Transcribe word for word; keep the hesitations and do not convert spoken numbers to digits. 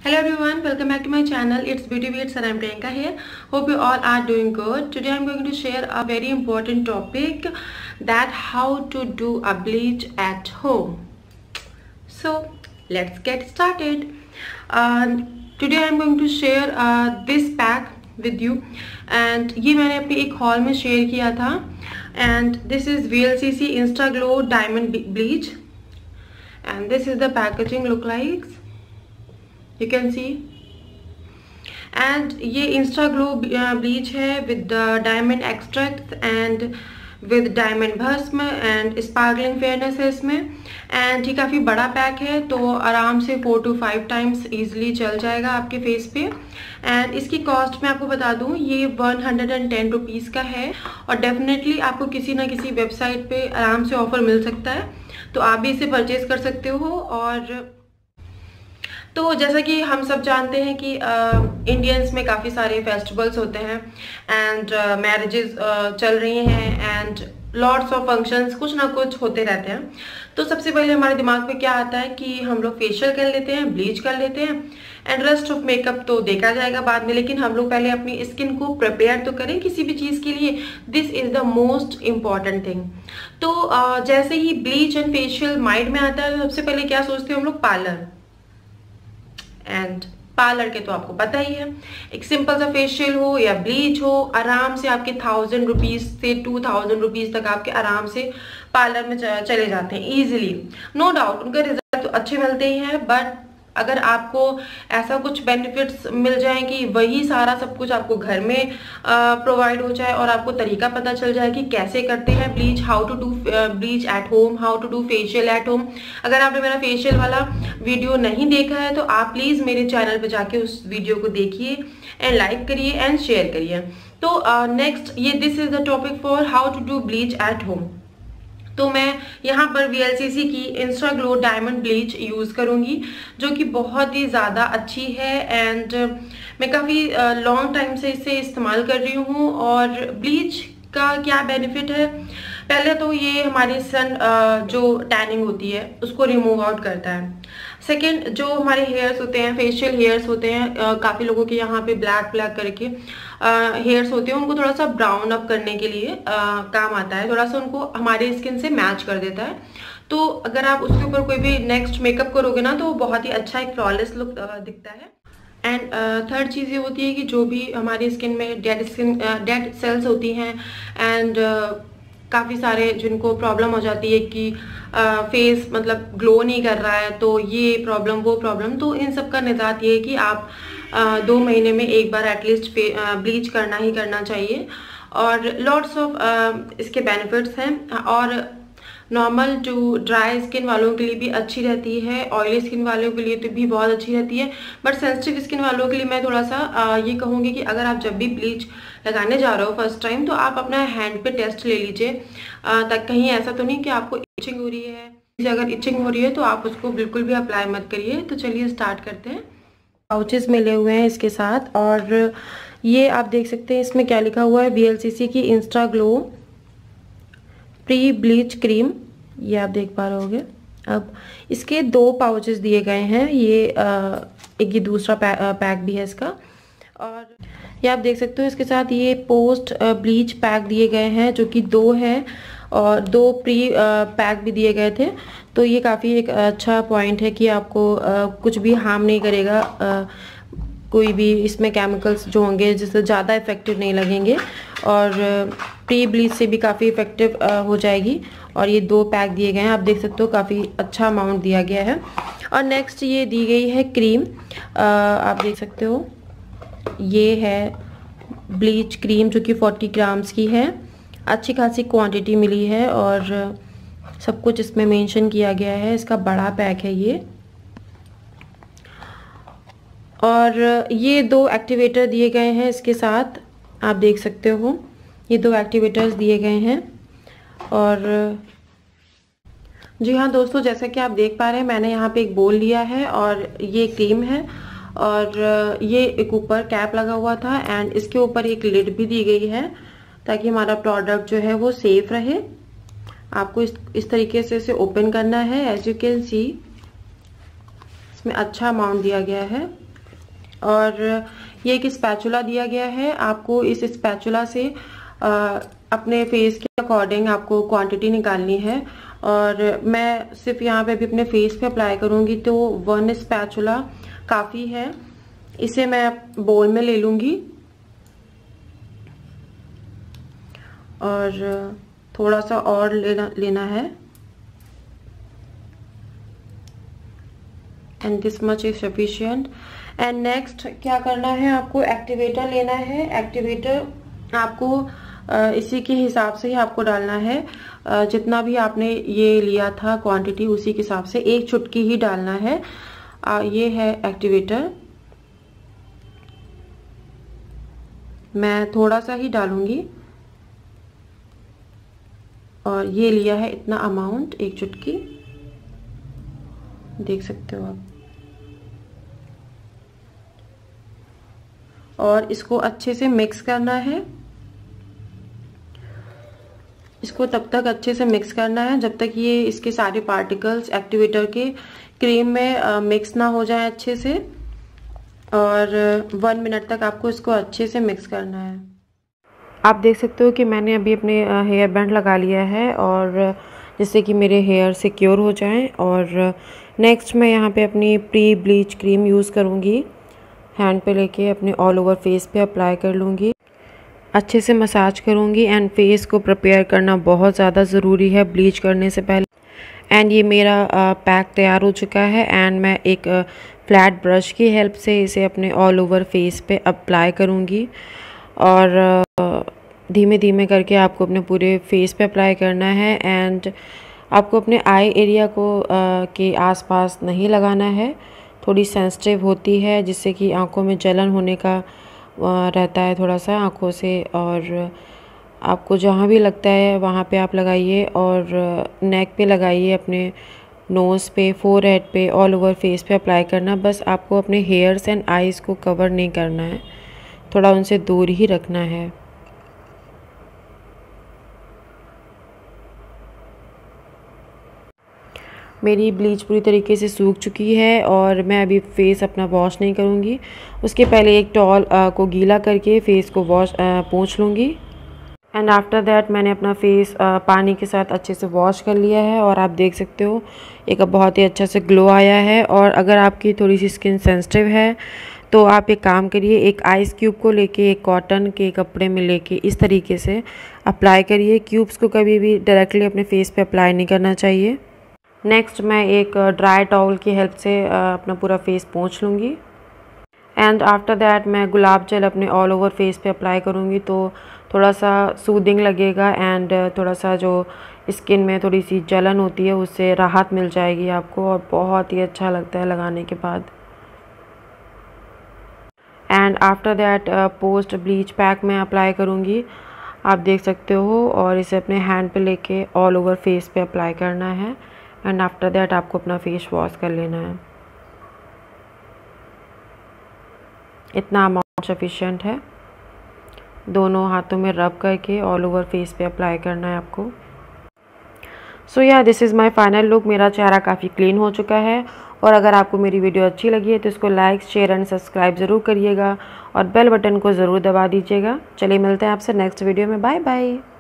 Hello everyone, welcome back to my channel. It's Beauty Beats and I'm Priyanka here. Hope you all are doing good. Today I'm going to share a very important topic, that how to do a bleach at home. So let's get started. Uh, today I'm going to share uh, this pack with you, and ये मैंने अपनी एक haul में share किया था. And this is V L C C Insta Glow Diamond Bleach, and this is the packaging look like. You can see, and ये Insta Glow bleach है with the diamond extracts and with diamond भस्म and sparkling fairness है इसमें. and ये काफ़ी बड़ा pack है, तो आराम से four to five times easily चल जाएगा आपके फेस पे. एंड इसकी कॉस्ट मैं आपको बता दूं, ये one hundred and ten rupees का है, और डेफिनेटली आपको किसी ना किसी वेबसाइट पे आराम से ऑफर मिल सकता है, तो आप भी इसे परचेज कर सकते हो. और तो जैसा कि हम सब जानते हैं कि इंडियंस uh, में काफ़ी सारे फेस्टिवल्स होते हैं, एंड मैरिजेस uh, uh, चल रही हैं, एंड लॉट्स ऑफ फंक्शंस कुछ ना कुछ होते रहते हैं. तो सबसे पहले हमारे दिमाग में क्या आता है कि हम लोग फेशियल कर लेते हैं, ब्लीच कर लेते हैं, एंड रेस्ट ऑफ मेकअप तो देखा जाएगा बाद में. लेकिन हम लोग पहले अपनी स्किन को प्रिपेयर तो करें किसी भी चीज़ के लिए. This is the most important thing. तो uh, जैसे ही ब्लीच एंड फेशियल माइंड में आता है, सबसे पहले क्या सोचते हैं हम लोग? पार्लर. एंड पार्लर के तो आपको पता ही है, एक सिंपल सा फेशियल हो या ब्लीच हो, आराम से आपके थाउजेंड रुपीज़ से टू थाउजेंड रुपीज़ तक आपके आराम से पार्लर में चले जाते हैं इजीली. नो डाउट उनके रिजल्ट तो अच्छे मिलते ही हैं, बट अगर आपको ऐसा कुछ बेनिफिट्स मिल जाए कि वही सारा सब कुछ आपको घर में प्रोवाइड हो जाए, और आपको तरीका पता चल जाए कि कैसे करते हैं bleach, how to do bleach at home, how to do facial at home. अगर आपने मेरा फेशियल वाला वीडियो नहीं देखा है तो आप प्लीज़ मेरे चैनल पे जाके उस वीडियो को देखिए, एंड लाइक करिए एंड शेयर करिए. तो नेक्स्ट uh, ये this is the topic for how to do bleach at home. तो मैं यहाँ पर V L C C की insta glow diamond bleach use करूँगी, जो कि बहुत ही ज़्यादा अच्छी है, एंड मैं काफ़ी लॉन्ग टाइम से इसे इस्तेमाल कर रही हूँ. और ब्लीच का क्या बेनिफिट है? पहले तो ये हमारी सन जो टैनिंग होती है उसको रिमूव आउट करता है. सेकेंड, जो हमारे हेयर्स होते हैं, फेशियल हेयर्स होते हैं, काफ़ी लोगों के यहाँ पे ब्लैक ब्लैक करके हेयर्स होते हैं, उनको थोड़ा सा ब्राउन अप करने के लिए आ, काम आता है, थोड़ा सा उनको हमारे स्किन से मैच कर देता है. तो अगर आप उसके ऊपर कोई भी नेक्स्ट मेकअप करोगे ना, तो बहुत ही अच्छा एक फ्लॉलेस लुक दिखता है. एंड थर्ड चीज़ ये होती है कि जो भी हमारी स्किन में डेड स्किन डेड सेल्स होती हैं, एंड काफ़ी सारे जिनको प्रॉब्लम हो जाती है कि फेस मतलब ग्लो नहीं कर रहा है, तो ये प्रॉब्लम वो प्रॉब्लम, तो इन सब का निजात ये है कि आप आ, दो महीने में एक बार एटलीस्ट ब्लीच करना ही करना चाहिए. और लॉट्स ऑफ इसके बेनिफिट्स हैं, और नॉर्मल जो ड्राई स्किन वालों के लिए भी अच्छी रहती है, ऑयली स्किन वालों के लिए तो भी बहुत अच्छी रहती है, बट सेंसिटिव स्किन वालों के लिए मैं थोड़ा सा आ, ये कहूँगी कि अगर आप जब भी ब्लीच लगाने जा रहे हो फर्स्ट टाइम, तो आप अपना हैंड पे टेस्ट ले लीजिए, तक कहीं ऐसा तो नहीं कि आपको इचिंग हो रही है. अगर इचिंग हो रही है तो आप उसको बिल्कुल भी अप्लाई मत करिए. तो चलिए स्टार्ट करते हैं. पाउचेस मिले हुए हैं इसके साथ, और ये आप देख सकते हैं इसमें क्या लिखा हुआ है, V L C C की insta glow pre bleach cream, ये आप देख पा रहे होगे. अब इसके दो पाउचेस दिए गए हैं, ये आ, एक ये दूसरा पै, आ, पैक भी है इसका, और ये आप देख सकते हो इसके साथ ये पोस्ट ब्लीच पैक दिए गए हैं, जो कि दो हैं, और दो प्री पैक भी दिए गए थे. तो ये काफ़ी एक अच्छा पॉइंट है कि आपको आ, कुछ भी हार्म नहीं करेगा, आ, कोई भी इसमें केमिकल्स जो होंगे जिससे ज़्यादा इफ़ेक्टिव नहीं लगेंगे, और प्री ब्लीच से भी काफ़ी इफ़ेक्टिव हो जाएगी. और ये दो पैक दिए गए हैं, आप देख सकते हो काफ़ी अच्छा अमाउंट दिया गया है. और नेक्स्ट ये दी गई है क्रीम, आ, आप देख सकते हो ये है ब्लीच क्रीम, जो कि फोर्टी ग्राम्स की है. अच्छी खासी क्वांटिटी मिली है, और सब कुछ इसमें मेंशन किया गया है. इसका बड़ा पैक है ये. और ये दो एक्टिवेटर दिए गए हैं इसके साथ, आप देख सकते हो ये दो एक्टिवेटर्स दिए गए हैं. और जी हाँ दोस्तों, जैसा कि आप देख पा रहे हैं, मैंने यहाँ पे एक बोल लिया है, और ये क्रीम है, और ये एक ऊपर कैप लगा हुआ था, एंड इसके ऊपर एक लिड भी दी गई है, ताकि हमारा प्रोडक्ट जो है वो सेफ रहे. आपको इस इस तरीके से इसे ओपन करना है. एज यू कैन सी इसमें अच्छा अमाउंट दिया गया है, और ये एक स्पैचुला दिया गया है, आपको इस स्पैचुला से आ, अपने फेस के अकॉर्डिंग आपको क्वांटिटी निकालनी है। और मैं सिर्फ यहाँ पे भी अपने फेस पे अप्लाई करूँगी, तो वन स्पैचुला काफ़ी है। इसे मैं बोल में ले लूँगी और थोड़ा सा और लेना लेना है। And this much is sufficient. And next क्या करना है, आपको एक्टिवेटर लेना है। एक्टिवेटर आपको इसी के हिसाब से ही आपको डालना है, जितना भी आपने ये लिया था क्वांटिटी उसी के हिसाब से एक चुटकी ही डालना है। ये है एक्टिवेटर, मैं थोड़ा सा ही डालूंगी और ये लिया है इतना अमाउंट, एक चुटकी, देख सकते हो आप। और इसको अच्छे से मिक्स करना है। इसको तब तक अच्छे से मिक्स करना है जब तक ये इसके सारे पार्टिकल्स एक्टिवेटर के क्रीम में आ, मिक्स ना हो जाए अच्छे से। और वन मिनट तक आपको इसको अच्छे से मिक्स करना है। आप देख सकते हो कि मैंने अभी अपने हेयर बैंड लगा लिया है, और जिससे कि मेरे हेयर सिक्योर हो जाएं। और नेक्स्ट मैं यहाँ पे अपनी प्री ब्लीच क्रीम यूज़ करूँगी, हैंड पे लेके अपने ऑल ओवर फेस पे अप्लाई कर लूँगी, अच्छे से मसाज करूँगी। एंड फेस को प्रिपेयर करना बहुत ज़्यादा ज़रूरी है ब्लीच करने से पहले। एंड ये मेरा पैक तैयार हो चुका है, एंड मैं एक फ्लैट ब्रश की हेल्प से इसे अपने ऑल ओवर फेस पे अप्लाई करूँगी। और धीमे धीमे करके आपको अपने पूरे फेस पे अप्लाई करना है। एंड आपको अपने आई एरिया को आ, के आसपास नहीं लगाना है, थोड़ी सेंसिटिव होती है, जिससे कि आंखों में जलन होने का आ, रहता है थोड़ा सा आंखों से। और आपको जहाँ भी लगता है वहाँ पे आप लगाइए, और नेक पे लगाइए, अपने नोज़ पे, फोरहेड पे, ऑल ओवर फेस पे अप्लाई करना। बस आपको अपने हेयर्स एंड आईज़ को कवर नहीं करना है, थोड़ा उनसे दूर ही रखना है। मेरी ब्लीच पूरी तरीके से सूख चुकी है और मैं अभी फेस अपना वॉश नहीं करूँगी। उसके पहले एक टॉल को गीला करके फेस को वॉश पोंछ लूँगी। एंड आफ्टर दैट मैंने अपना फेस पानी के साथ अच्छे से वॉश कर लिया है, और आप देख सकते हो एक बहुत ही अच्छा से ग्लो आया है। और अगर आपकी थोड़ी सी स्किन सेंसिटिव है तो आप एक काम करिए, एक आइस क्यूब को लेके एक कॉटन के कपड़े में लेके इस तरीके से अप्लाई करिए। क्यूब्स को कभी भी डायरेक्टली अपने फेस पे अप्लाई नहीं करना चाहिए। नेक्स्ट मैं एक ड्राई टॉवल की हेल्प से अपना पूरा फेस पोंछ लूँगी। एंड आफ्टर दैट मैं गुलाब जल अपने ऑल ओवर फेस पे अप्लाई करूँगी, तो थोड़ा सा सूदिंग लगेगा। एंड थोड़ा सा जो स्किन में थोड़ी सी जलन होती है उससे राहत मिल जाएगी आपको, और बहुत ही अच्छा लगता है लगाने के बाद। And after that post bleach pack मैं अप्लाई करूँगी, आप देख सकते हो। और इसे अपने हैंड पे लेके ऑल ओवर फेस पे अप्लाई करना है। एंड आफ्टर दैट आपको अपना फेस वॉश कर लेना है। इतना अमाउंट सफिशिएंट है। दोनों हाथों में रब करके ऑल ओवर फेस पे अप्लाई करना है आपको। So yeah this is my final look. मेरा चेहरा काफ़ी क्लीन हो चुका है। और अगर आपको मेरी वीडियो अच्छी लगी है तो इसको लाइक, शेयर एंड सब्सक्राइब ज़रूर करिएगा, और बेल बटन को ज़रूर दबा दीजिएगा। चलिए मिलते हैं आपसे नेक्स्ट वीडियो में। Bye bye.